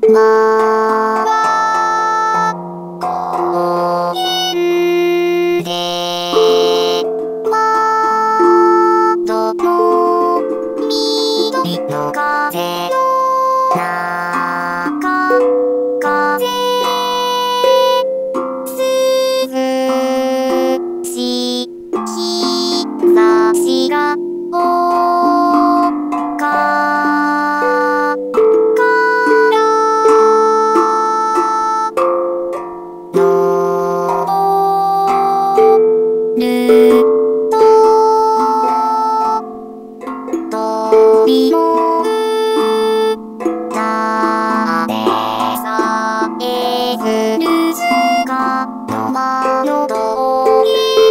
は公園で窓の緑の風の中風涼しい日差しが丘から昇ると鳥も歌でさえずるかの間の通り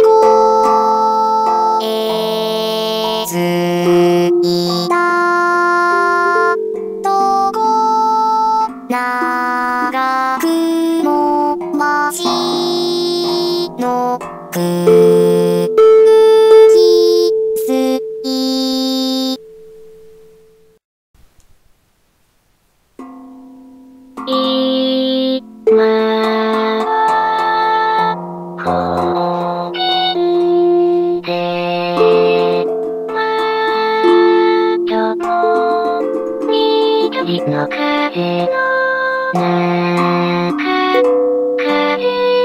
越えついたとこ長くも街の空気吸い今は公園で窓の緑の風の中風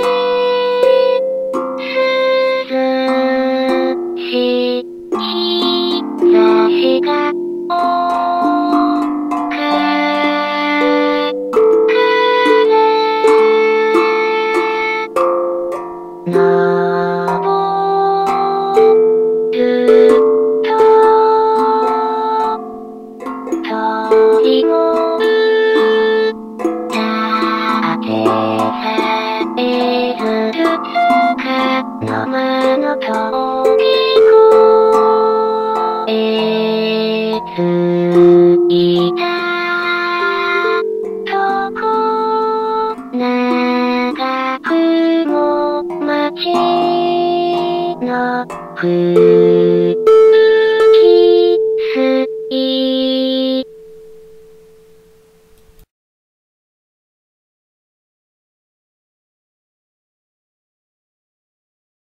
涼しい日差しが丘から昇ると鳥も歌ってさえずるかの間の通り越えついたとこ長くも街の空